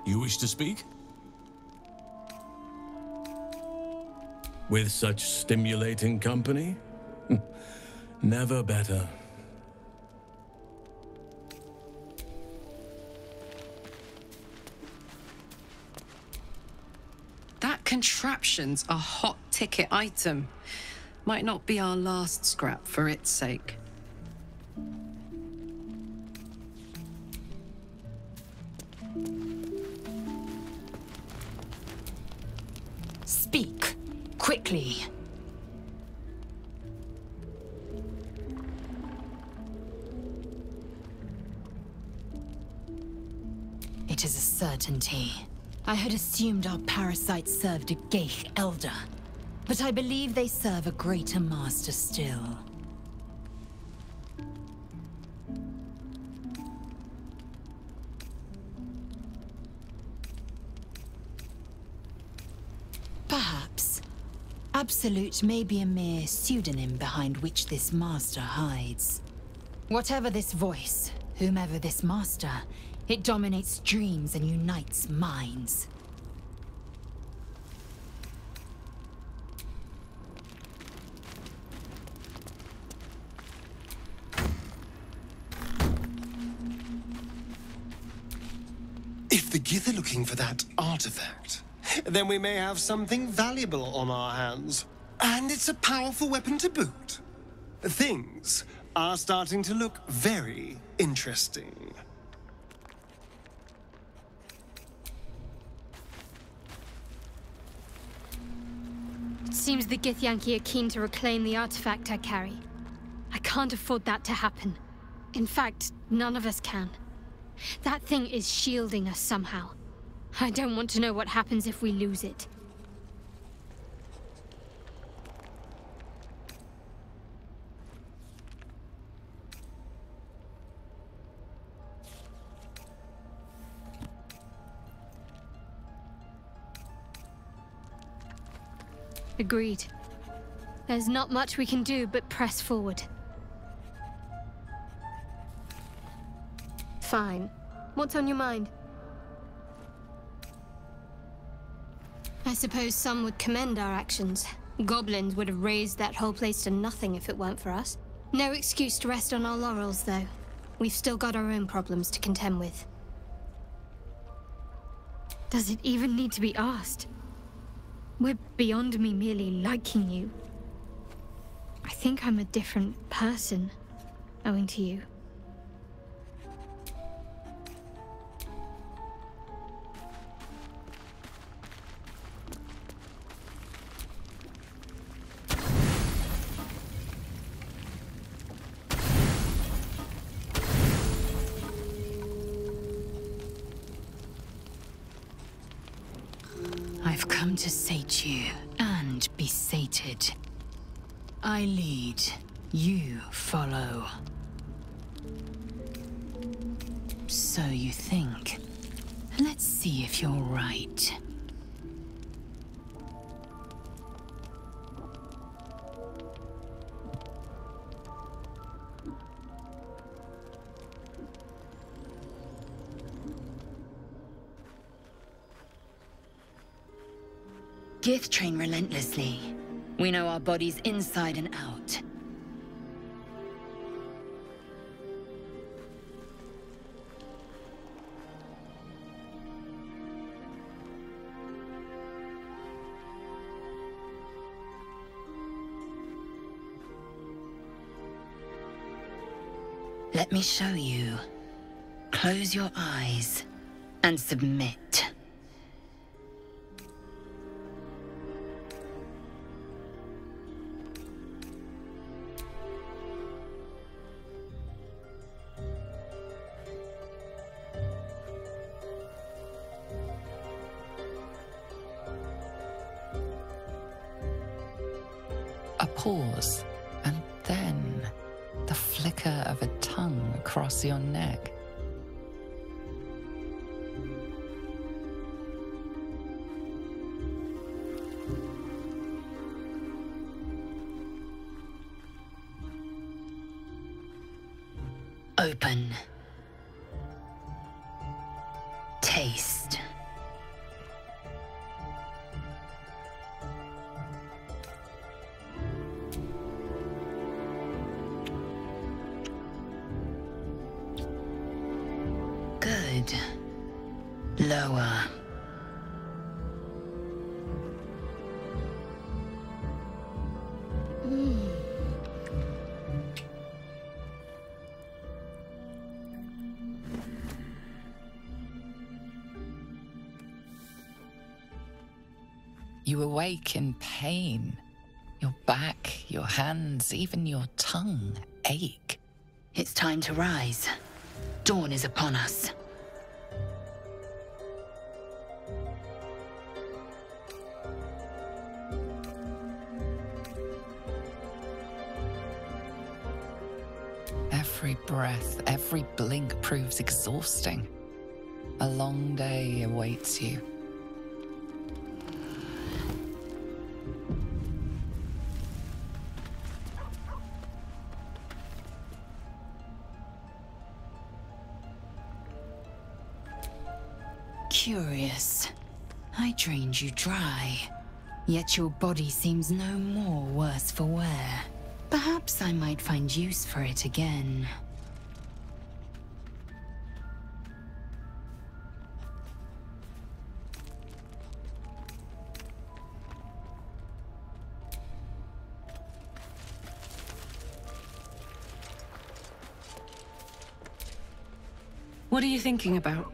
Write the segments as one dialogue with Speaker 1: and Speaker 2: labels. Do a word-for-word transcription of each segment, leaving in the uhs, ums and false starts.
Speaker 1: You wish to speak? With such stimulating company? Never better.
Speaker 2: That contraption's a hot ticket item. Might not be our last scrap for its sake.
Speaker 3: Speak, quickly. It is a certainty. I had assumed our parasites served a Geich elder, but I believe they serve a greater master still. Perhaps. Absolute may be a mere pseudonym behind which this master hides. Whatever this voice, whomever this master, it dominates dreams and unites minds.
Speaker 4: If the Gith are looking for that artifact, then we may have something valuable on our hands. And it's a powerful weapon to boot. Things are starting to look very interesting.
Speaker 5: Seems the Githyanki are keen to reclaim the artifact I carry. I can't afford that to happen. In fact, none of us can. That thing is shielding us somehow. I don't want to know what happens if we lose it. Agreed. There's not much we can do but press forward. Fine. What's on your mind? I suppose some would commend our actions. Goblins would have razed that whole place to nothing if it weren't for us. No excuse to rest on our laurels, though. We've still got our own problems to contend with. Does it even need to be asked? We're beyond me merely liking you. I think I'm a different person, owing to you.
Speaker 3: I've come to sate you, and be sated. I lead, you follow. So you think. Let's see if you're right. Gith train relentlessly. We know our bodies inside and out. Let me show you. Close your eyes and submit.
Speaker 6: A pause, and then the flicker of a tongue across your neck.
Speaker 3: Open. Taste. Good. Lower.
Speaker 6: You awake in pain. Your back, your hands, even your tongue ache.
Speaker 3: It's time to rise. Dawn is upon us.
Speaker 6: Every breath, every blink proves exhausting. A long day awaits you.
Speaker 3: Curious. I drained you dry, yet your body seems no more worse for wear. Perhaps I might find use for it again.
Speaker 2: What are you thinking about?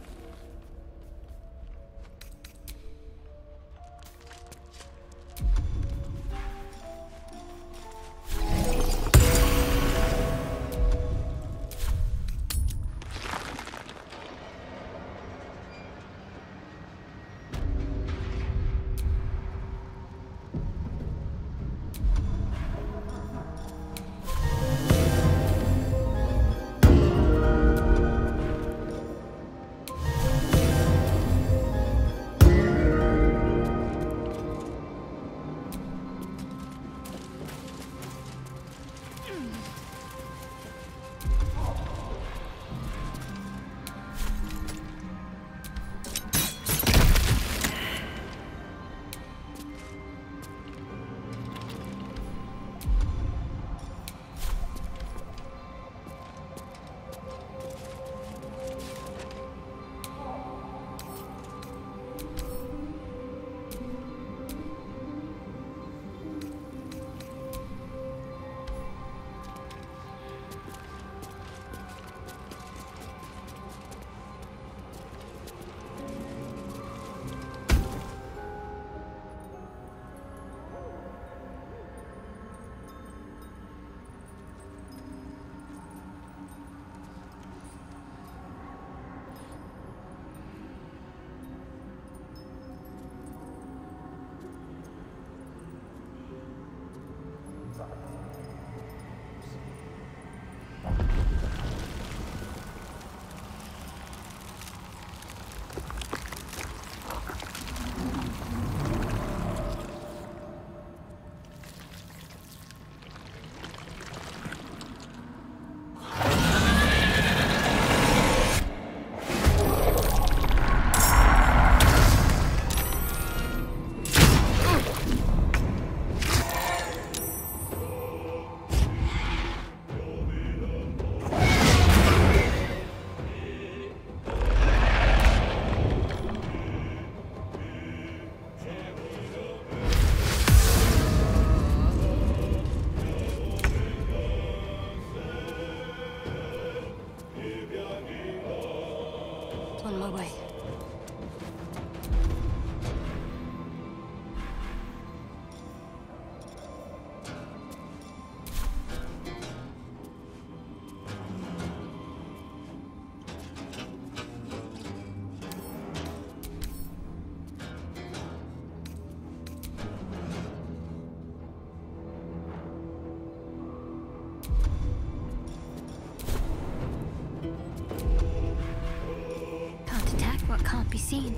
Speaker 5: Can't be seen.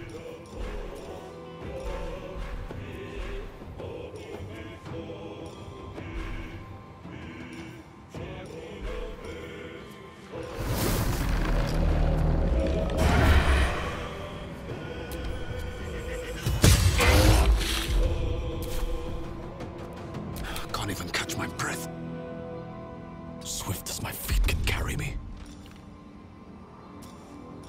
Speaker 1: Can't even catch my breath. Swift as my feet can carry me.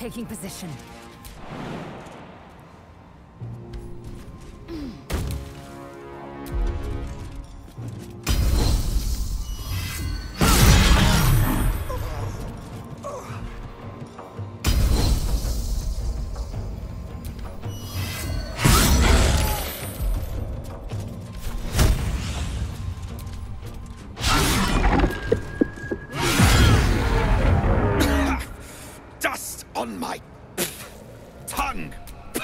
Speaker 3: taking position.
Speaker 1: On my tongue!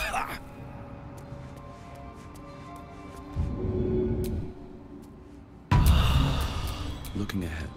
Speaker 1: Looking ahead.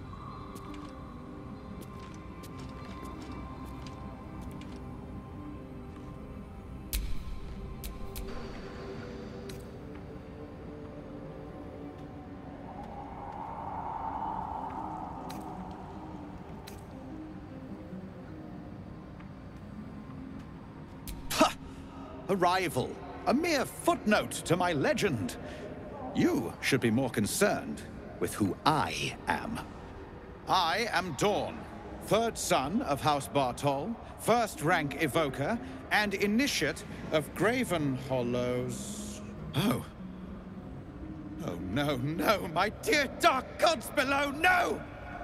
Speaker 7: A rival, a mere footnote to my legend. You should be more concerned with who I am. I am Dawn, third son of House Bartol, first rank evoker, and initiate of Graven Hollows. Oh. Oh no, no, my dear dark gods below, no!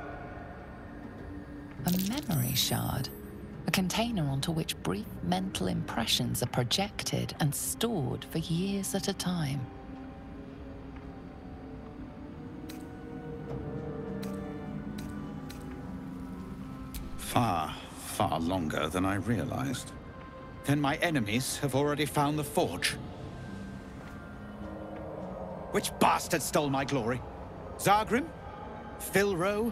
Speaker 6: A memory shard. A container onto which brief mental impressions are projected and stored for years at a time.
Speaker 7: Far, far longer than I realized. Then my enemies have already found the forge. Which bastard stole my glory? Zargrim? Filro?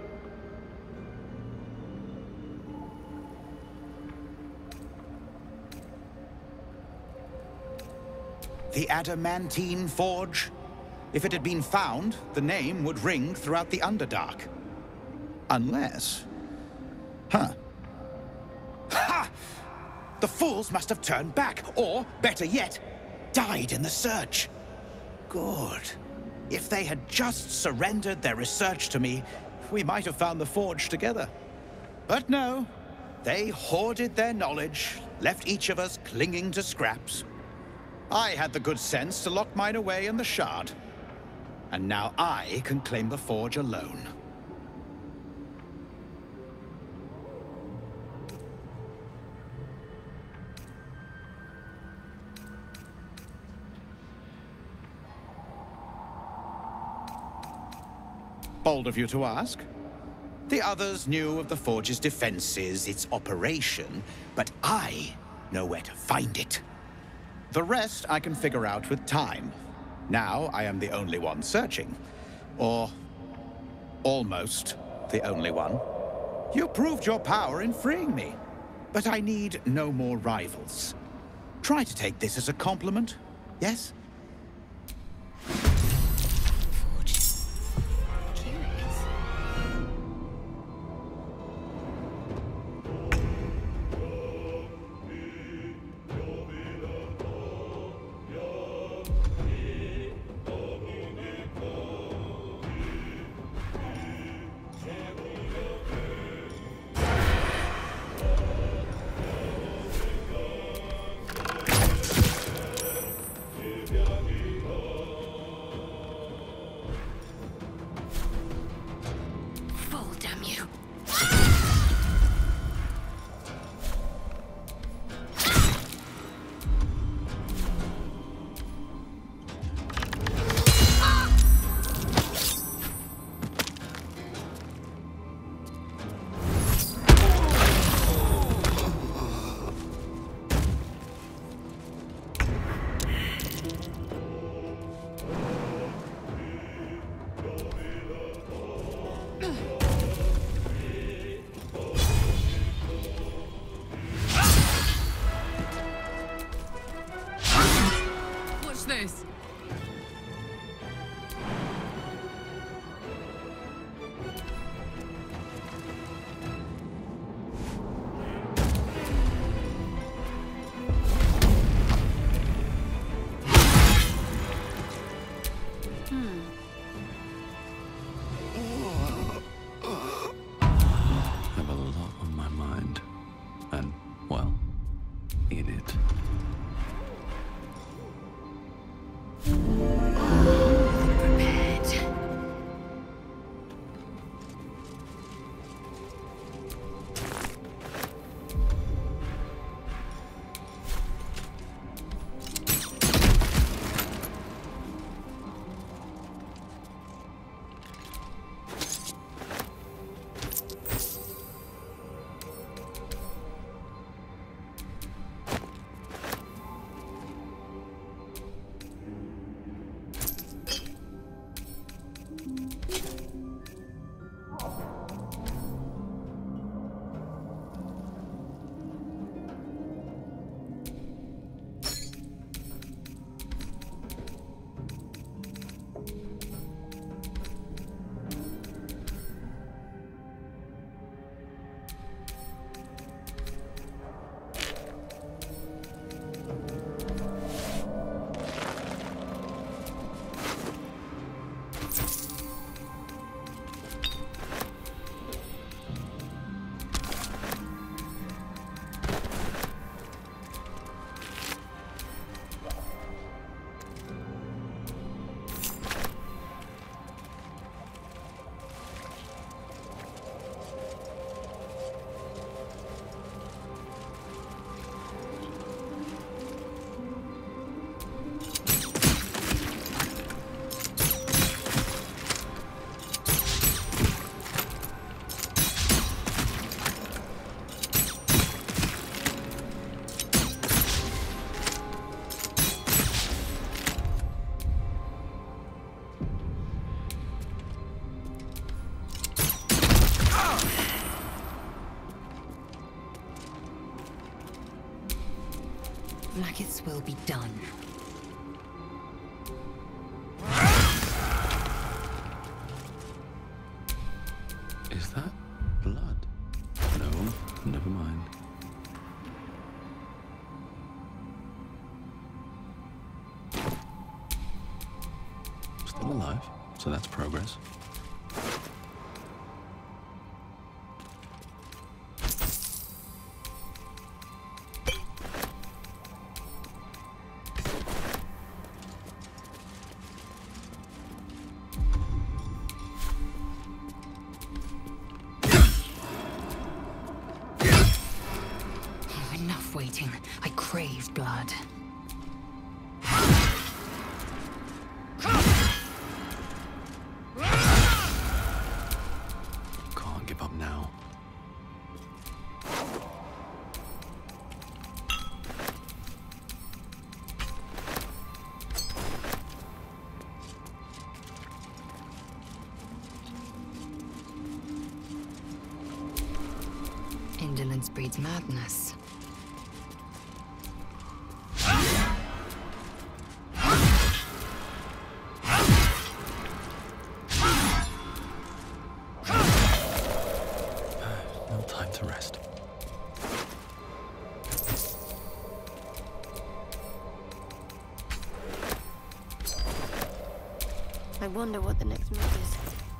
Speaker 7: The adamantine forge? If it had been found, the name would ring throughout the Underdark. Unless... Huh. Ha! The fools must have turned back, or, better yet, died in the search. Good. If they had just surrendered their research to me, we might have found the forge together. But no. They hoarded their knowledge, left each of us clinging to scraps. I had the good sense to lock mine away in the shard. And now I can claim the forge alone. Bold of you to ask. The others knew of the forge's defenses, its operation, but I know where to find it. The rest I can figure out with time. Now I am the only one searching. Or... almost the only one. You proved your power in freeing me. But I need no more rivals. Try to take this as a compliment, yes?
Speaker 3: Blacketh's will be done.
Speaker 1: Is that blood? No, never mind. Still alive, so that's progress.
Speaker 3: Waiting. I crave blood.
Speaker 1: Can't give up now.
Speaker 3: Indolence breeds madness.
Speaker 8: I wonder what the next move is.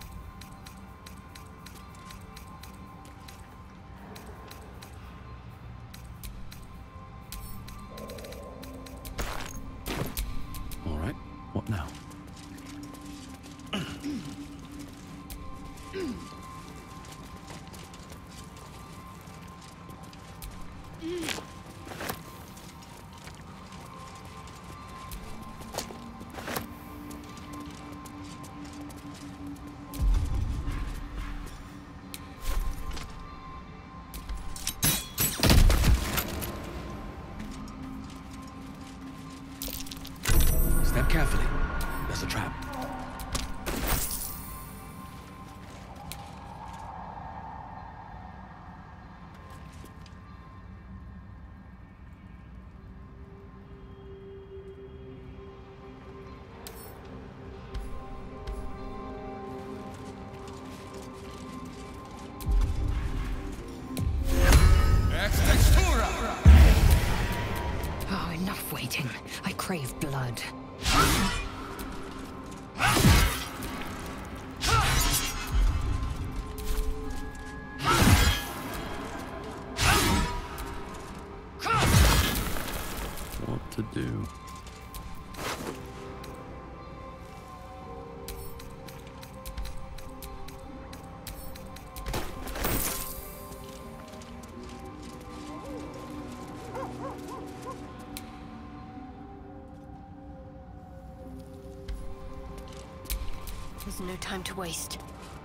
Speaker 1: All right, what now? Step carefully. There's a trap.
Speaker 3: Oh, enough waiting. I crave blood.
Speaker 1: What to do?
Speaker 8: There's no time to waste.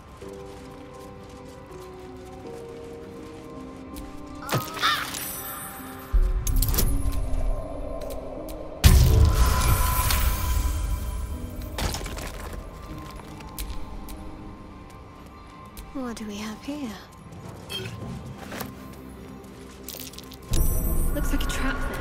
Speaker 8: What do we have here?
Speaker 5: Looks like a trap there.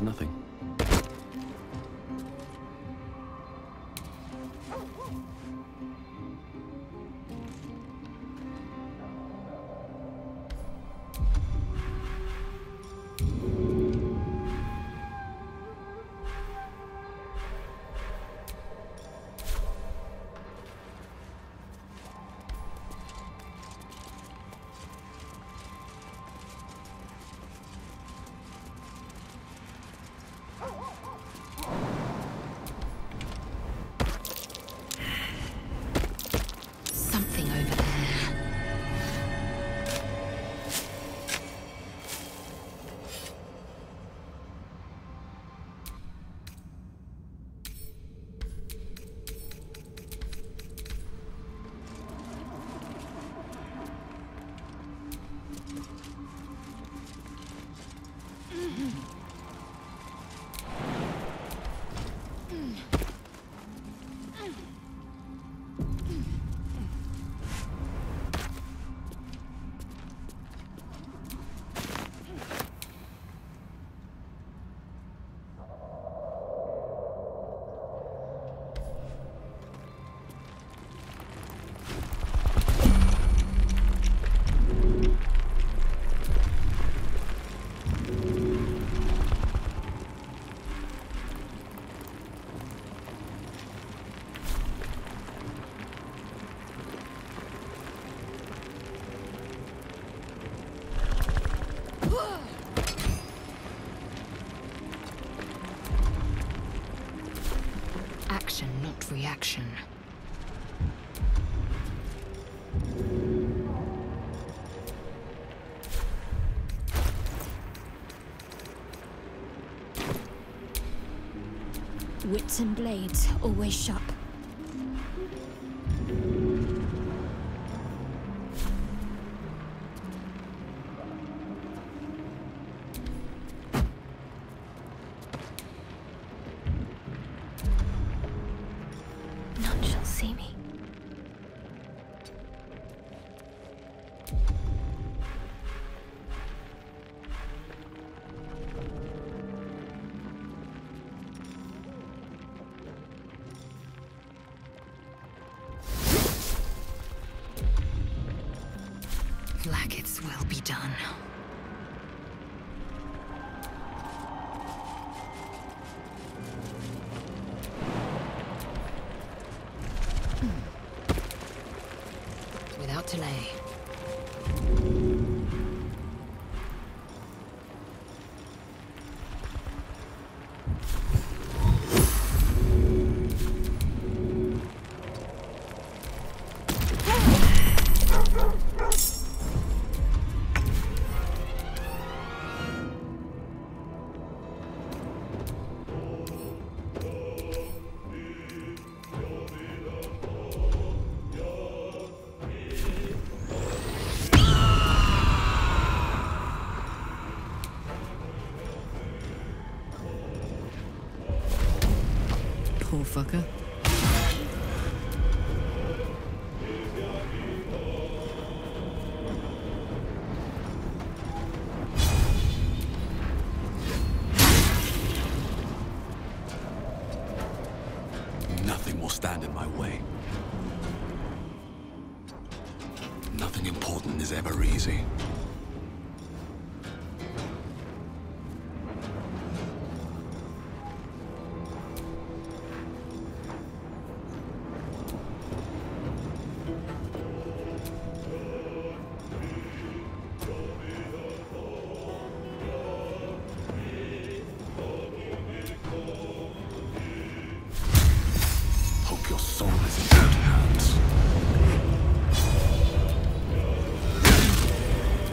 Speaker 1: There's nothing.
Speaker 3: Something over there. Action, not reaction.
Speaker 5: Wits and blades, always sharp. None shall see me. Like its will be done. Without delay.
Speaker 2: Poor fucker.
Speaker 1: Nothing will stand in my way. Nothing important is ever easy. Hope your soul is in good hands.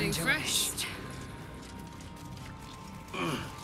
Speaker 2: refreshed.